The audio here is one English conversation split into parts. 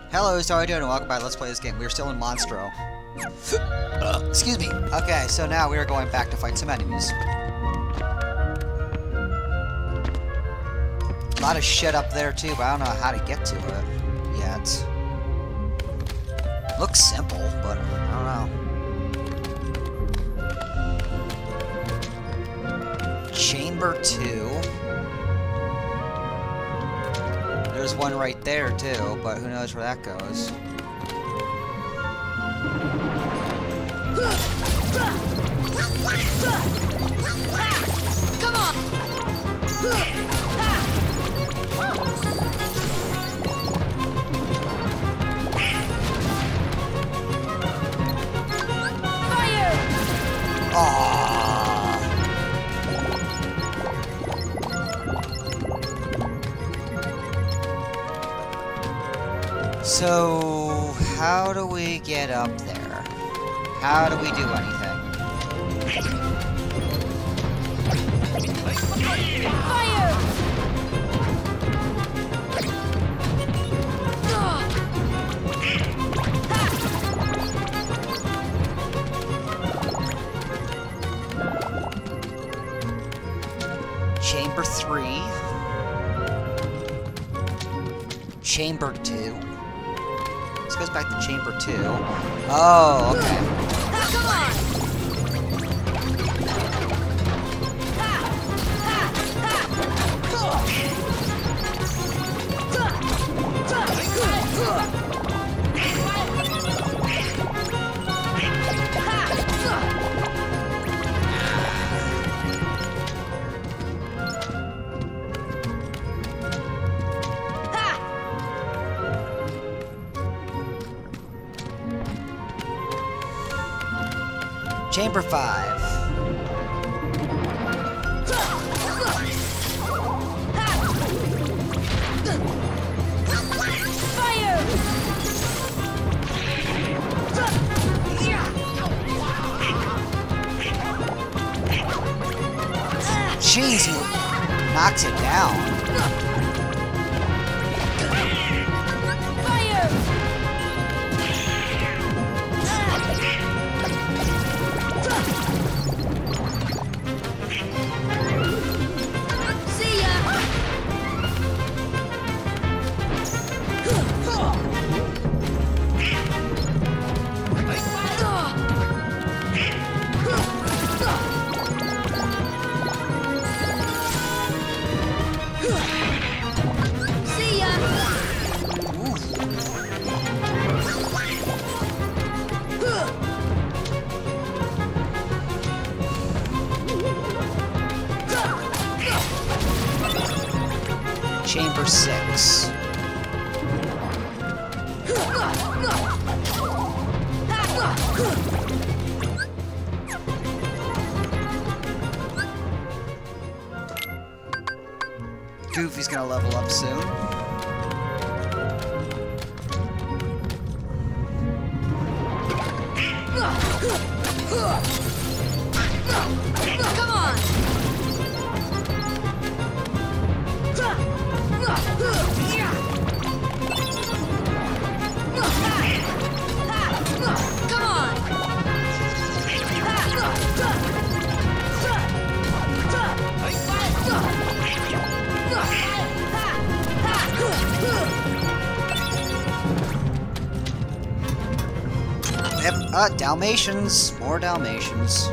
Hello, so how are you doing? And welcome back. Let's play this game. We're still in Monstro. Excuse me. Okay, so now we are going back to fight some enemies. A lot of shit up there too, but I don't know how to get to it yet. Looks simple, but I don't know. Chamber 2. There's one right there too, but who knows where that goes. Come on! Fire! Aww. So, how do we get up there? How do we do anything? Fire! Chamber 3. Chamber 2. This goes back to Chamber 2. Oh, okay. Come on! Chamber 5. Fire! Jeez, he knocks it down. Fire! See ya! See ya! Chamber 6. Goofy's gonna level up soon. Come on! Come on! Yep, Dalmatians. More Dalmatians.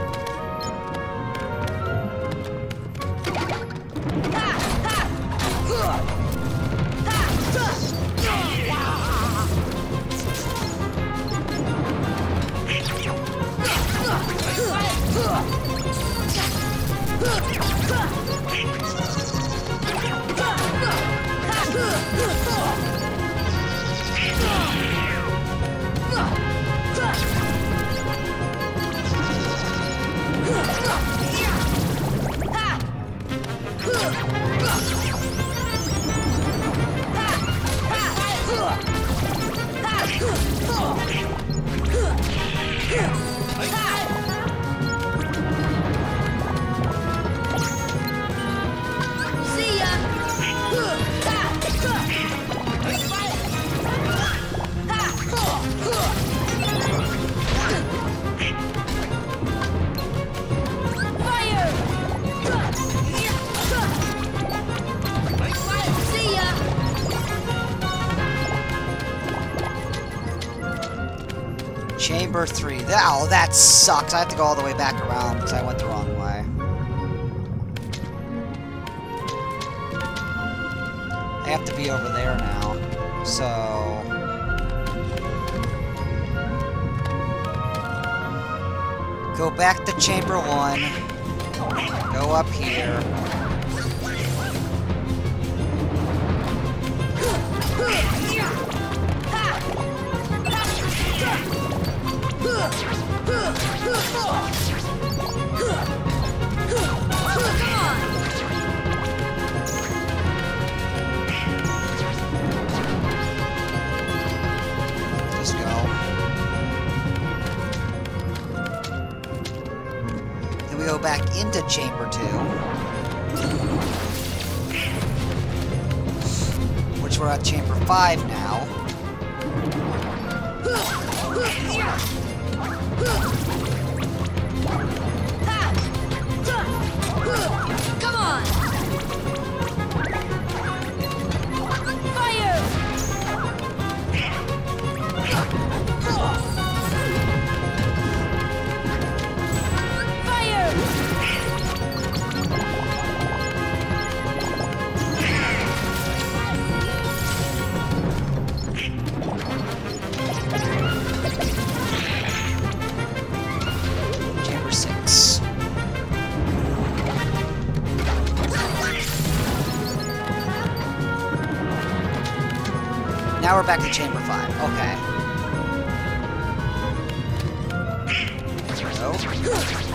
Chamber 3. Oh, that sucks. I have to go all the way back around because I went the wrong way. I have to be over there now. So... go back to Chamber 1. Go up here. Just go. Then we go back into Chamber 2. Which we're at Chamber 5 now. Come on! Fire! Fire! Chamber 6. Now we're back to Chamber 5. Okay. There we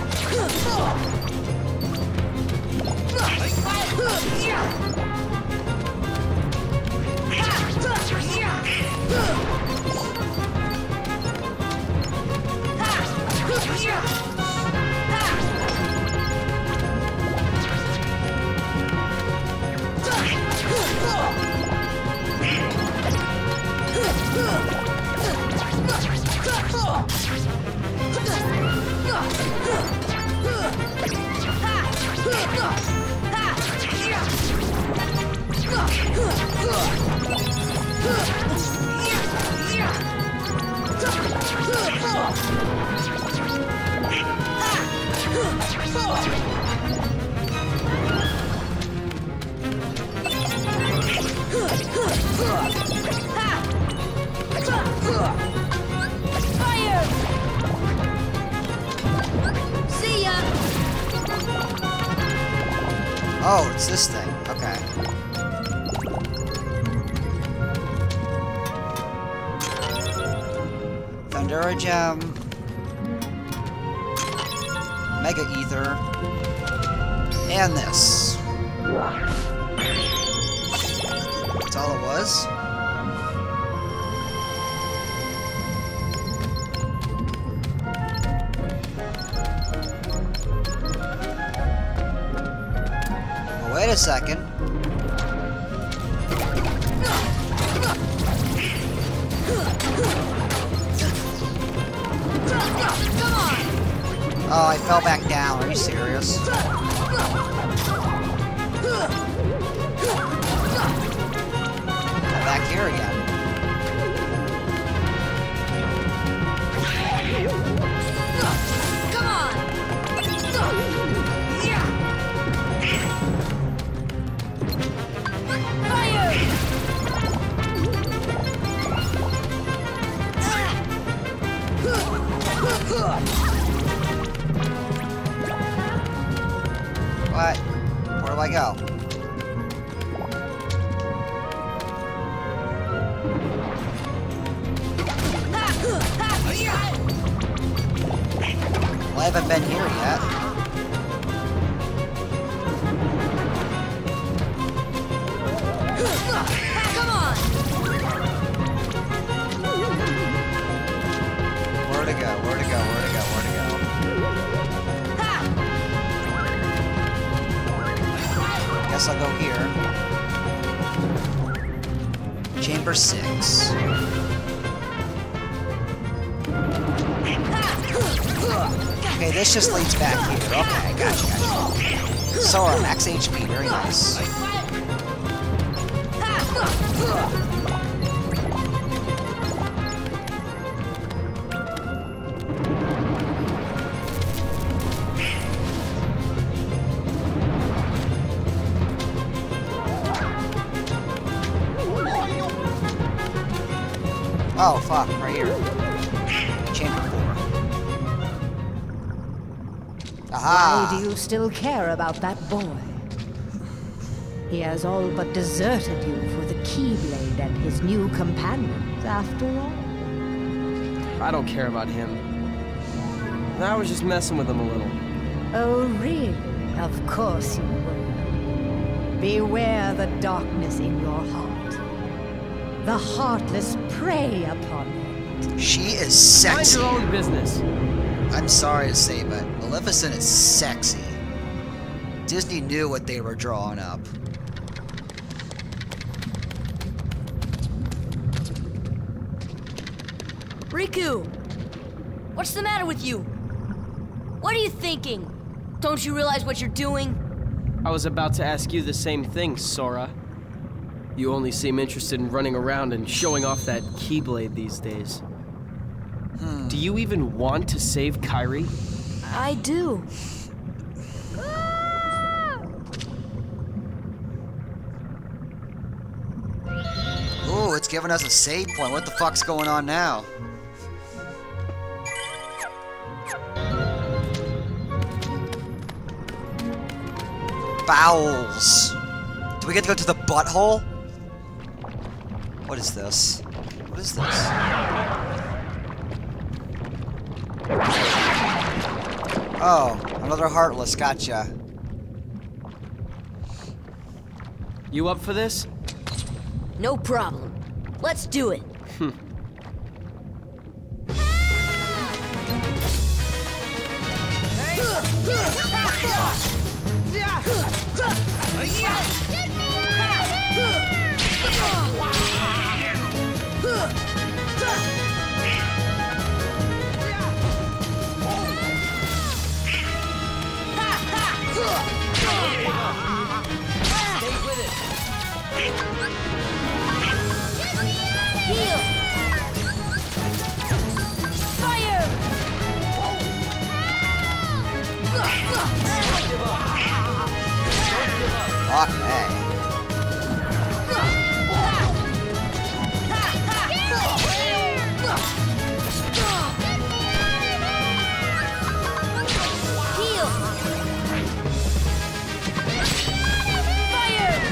Fire! See ya! Oh, it's this thing. Okay. Thundera Gem. Mega Ether. And this. That's all it was. Well, wait a second. Come on! Oh, I fell back down. Are you serious? I'm back here again. Come on! Fire! What? Where do I go? Well, I haven't been here yet. Come on! Where to go? Where to go? Where to go? Where to go? Guess I'll go here. Chamber 6. Okay, this just leads back here. Okay, gotcha, gotcha. Sora, max HP, very nice. Oh, fuck, right here. Chamber 4. Aha! Why do you still care about that boy? He has all but deserted you for the Keyblade and his new companions, after all. I don't care about him. I was just messing with him a little. Oh, really? Of course you will. Beware the darkness in your heart. The heartless prey upon it. She is sexy. Mind your own business. I'm sorry to say, but Maleficent is sexy. Disney knew what they were drawing up. Riku! What's the matter with you? What are you thinking? Don't you realize what you're doing? I was about to ask you the same thing, Sora. You only seem interested in running around and showing off that Keyblade these days. Do you even want to save Kairi? I do. Ooh, it's giving us a save point. What the fuck's going on now? Bowels. Do we get to go to the butthole? What is this? What is this? Oh, another Heartless. Gotcha. You up for this? No problem. Let's do it. Heal! Fire! Fuck me. Heal! Fire!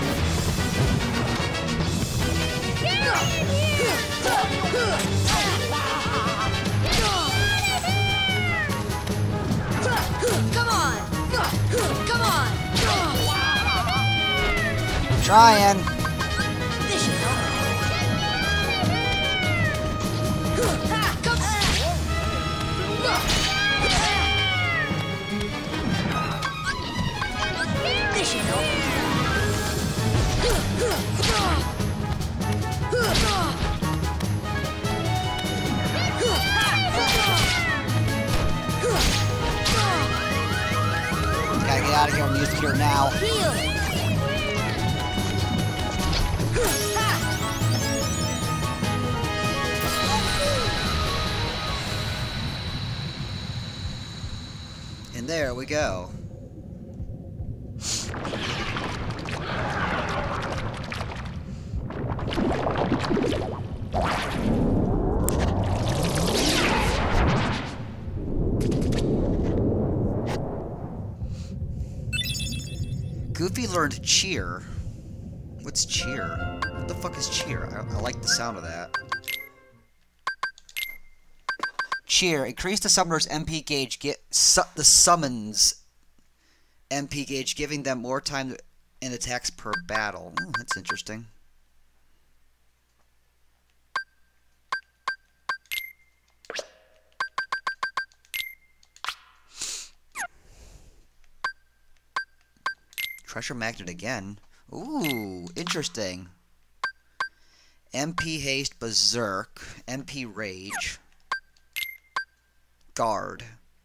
Come on! Come on! Trying. This should help. Come This should help. Gotta get out of here and use the cure now. Heal! And there we go. Goofy learned cheer. What's cheer? What the fuck is cheer? I like the sound of that. Cheer. Increase the summoner's MP gauge. The summons MP gauge, giving them more time and attacks per battle. Ooh, that's interesting. Treasure magnet again. Ooh, interesting. MP haste, berserk, MP rage, guard.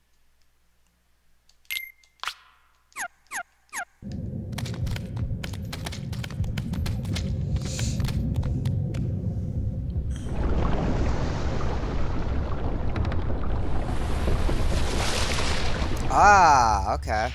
Ah, okay.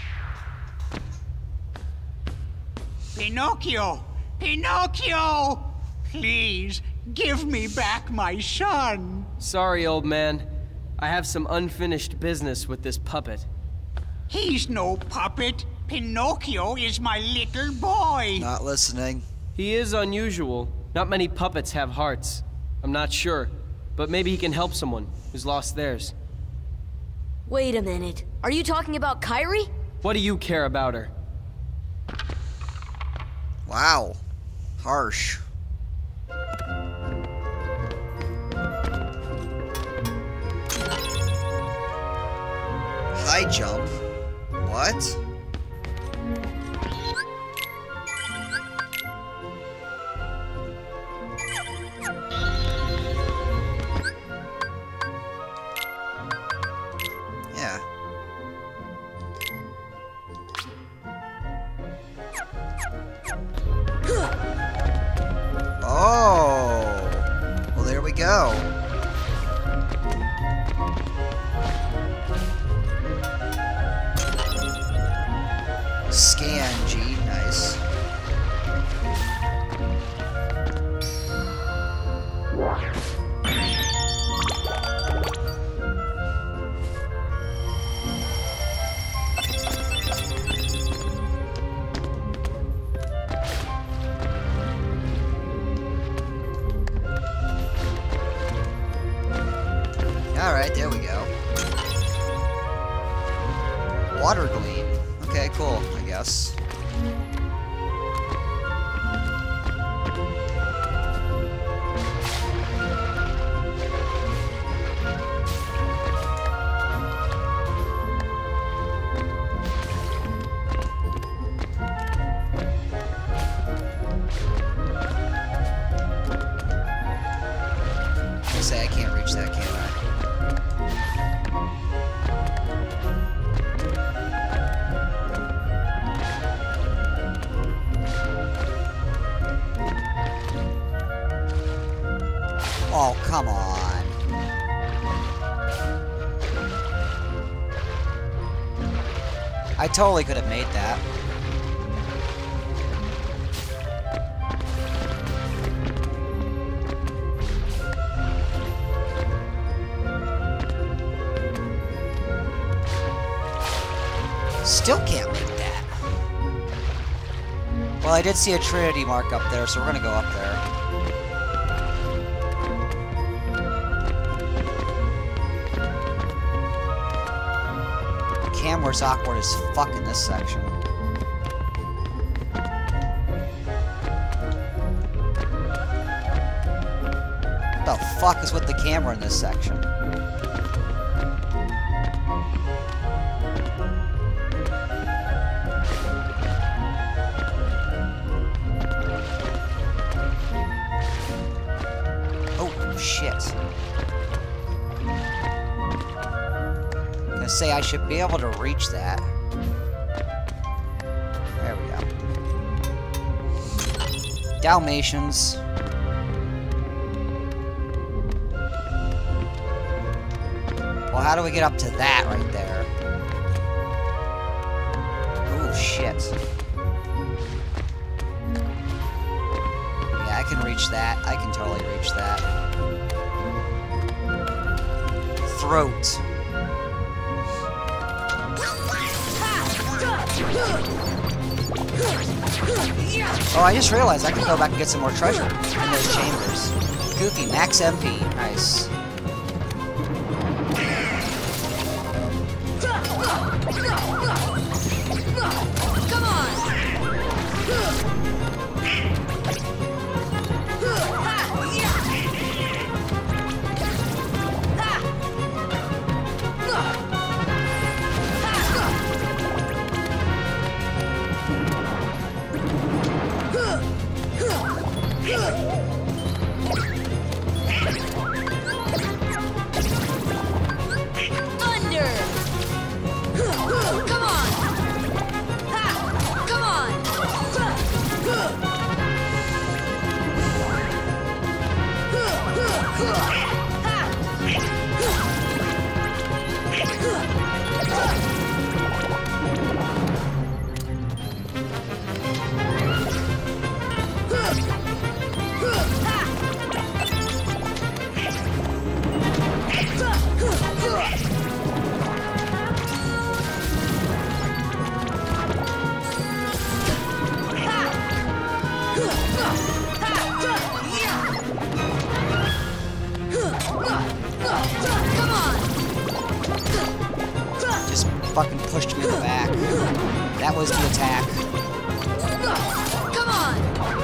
Pinocchio! Pinocchio! Please, Give me back my son. Sorry, old man. I have some unfinished business with this puppet. He's no puppet. Pinocchio is my little boy. Not listening. He is unusual. Not many puppets have hearts. I'm not sure, but maybe he can help someone who's lost theirs. Wait a minute. Are you talking about Kairi? What do you care about her? Wow. Harsh. High jump? What? Yeah. Oh. Well, there we go. Scan G, nice. Alright, there we go. Water Gleam. Okay, cool, I guess. I say I can't reach that, can I? Oh, come on. I totally could have made that. Still can't make that. Well, I did see a Trinity mark up there, so we're gonna go up there. Camera's awkward as fuck in this section. What the fuck is with the camera in this section? Oh, shit. Say I should be able to reach that. There we go. Dalmatians. Well, how do we get up to that right there? Oh, shit. Yeah, I can reach that. I can totally reach that. Throat. Oh, I just realized I can go back and get some more treasure in those chambers. Goofy, max MP. Nice. Come on! Thunder! Come on! Ha! Come on! pushed me in the back. That was the attack. Come on!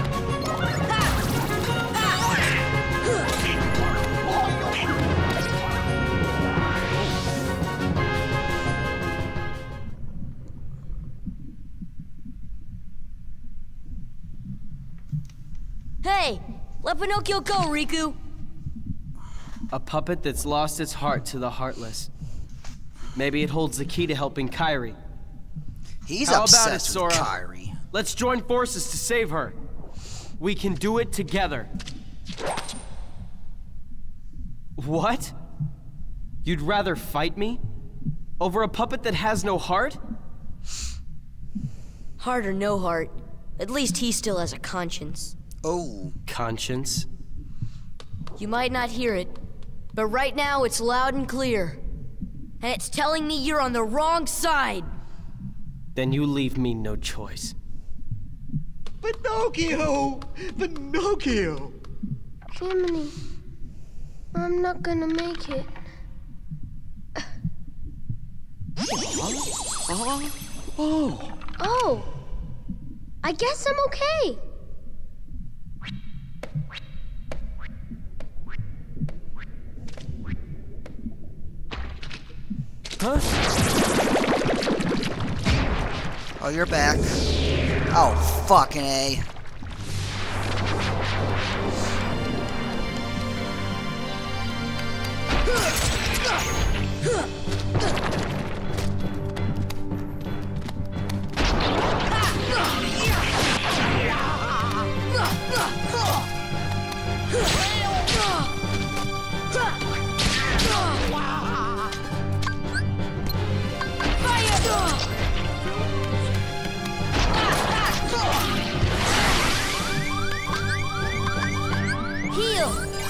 Hey! Let Pinocchio go, Riku! A puppet that's lost its heart to the heartless. Maybe it holds the key to helping Kairi. He's How obsessed about it, Sora? with Kairi. Let's join forces to save her. We can do it together. What? You'd rather fight me? Over a puppet that has no heart? Heart or no heart, at least he still has a conscience. Oh. Conscience? You might not hear it, but right now it's loud and clear. And it's telling me you're on the wrong side. Then you leave me no choice. Pinocchio! Pinocchio! Jiminy, I'm not gonna make it. Oh, I guess I'm okay. Huh? Oh, you're back. Oh, fucking A. Heal!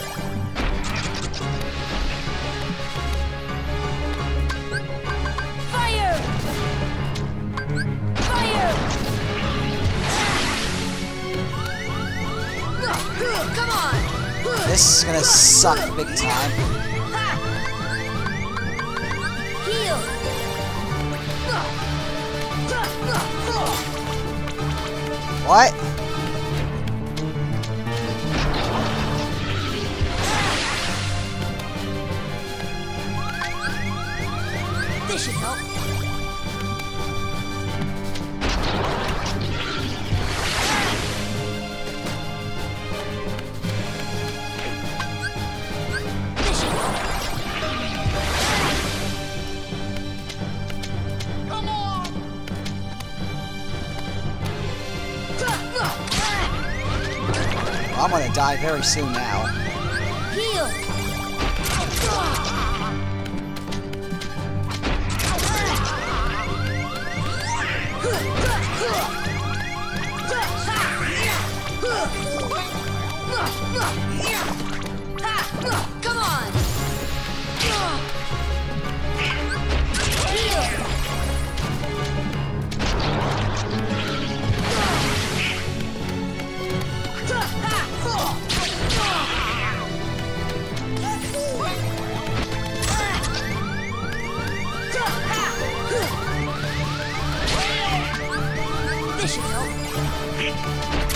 Fire! Fire! Come on! This is gonna suck big time. Heal! What? This should help. This should help. Come on! I'm gonna die very soon now. Heal! Come on! Heal! This should help.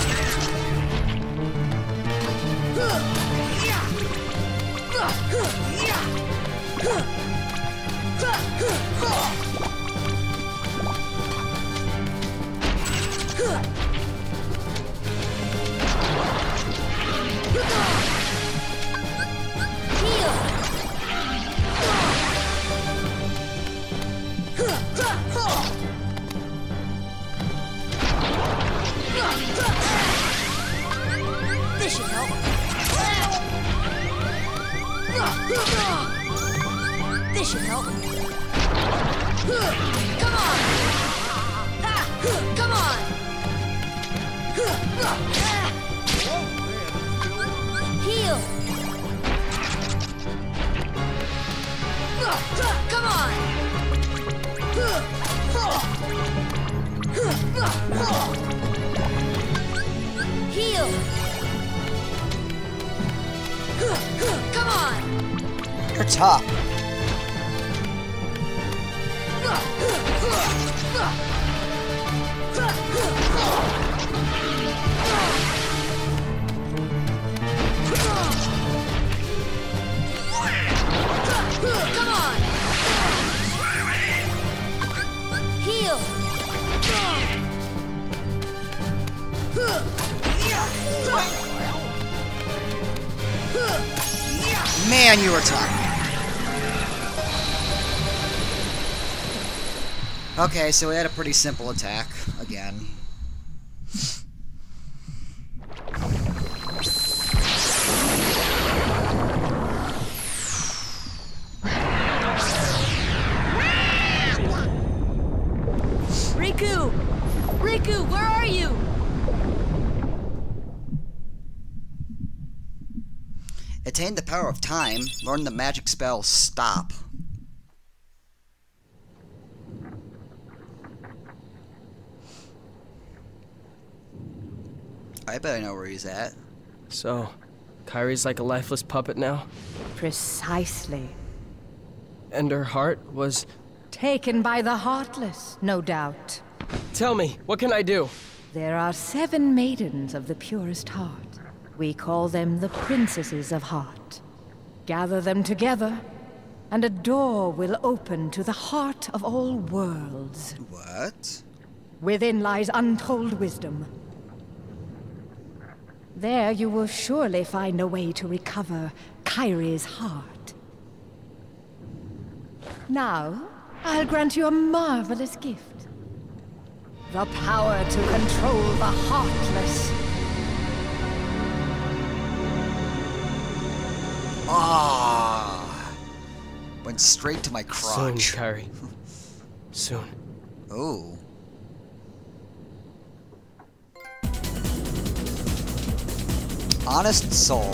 This should help. This should help. Come on! Come on! Heal! Come on! Heal! Come on! You're tough. Come on! Heal! Man, you were tough. Okay, so we had a pretty simple attack again. Riku! Riku, where are you? Attain the power of time. Learn the magic spell Stop. I bet I know where he's at. So, Kairi's like a lifeless puppet now? Precisely. And her heart was... Taken by the Heartless, no doubt. Tell me, what can I do? There are 7 maidens of the purest heart. We call them the Princesses of Heart. Gather them together, and a door will open to the heart of all worlds. What? Within lies untold wisdom. There you will surely find a way to recover Kairi's heart. Now, I'll grant you a marvelous gift. The power to control the Heartless. Ah! Went straight to my crotch. Soon, Kairi. Soon. Oh. Honest soul.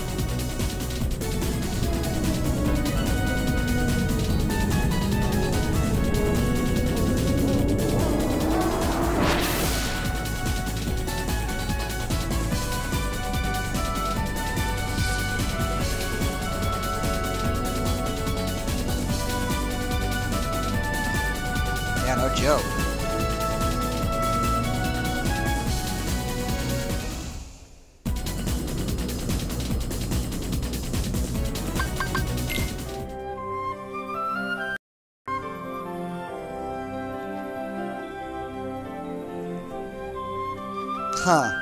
Yeah, no joke. Huh.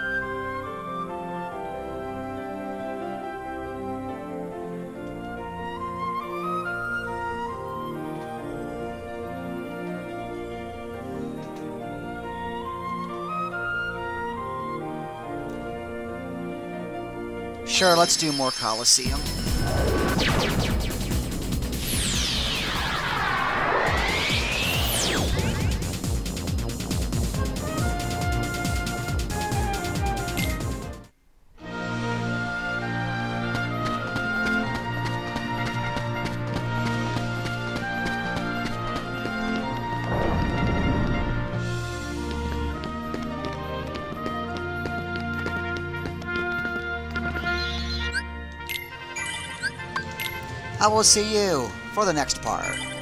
Sure, let's do more Colosseum. I will see you for the next part.